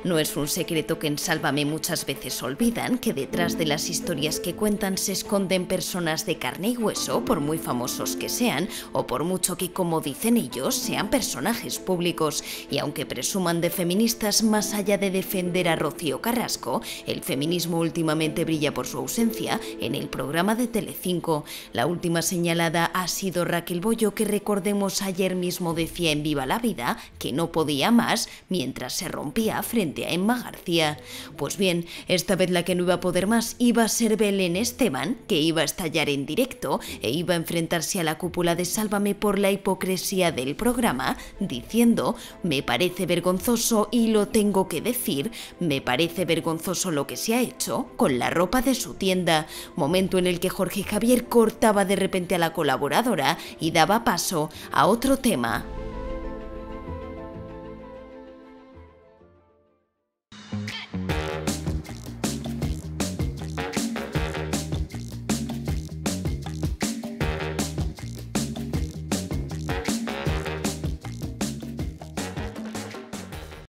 No es un secreto que en Sálvame muchas veces olvidan que detrás de las historias que cuentan se esconden personas de carne y hueso, por muy famosos que sean, o por mucho que, como dicen ellos, sean personajes públicos. Y aunque presuman de feministas, más allá de defender a Rocío Carrasco, el feminismo últimamente brilla por su ausencia en el programa de Telecinco. La última señalada ha sido Raquel Bollo, que recordemos ayer mismo decía en Viva la Vida que no podía más mientras se rompía frente a Emma García. Pues bien, esta vez la que no iba a poder más iba a ser Belén Esteban, que iba a estallar en directo e iba a enfrentarse a la cúpula de Sálvame por la hipocresía del programa, diciendo: me parece vergonzoso y lo tengo que decir, me parece vergonzoso lo que se ha hecho con la ropa de su tienda. Momento en el que Jorge Javier cortaba de repente a la colaboradora y daba paso a otro tema.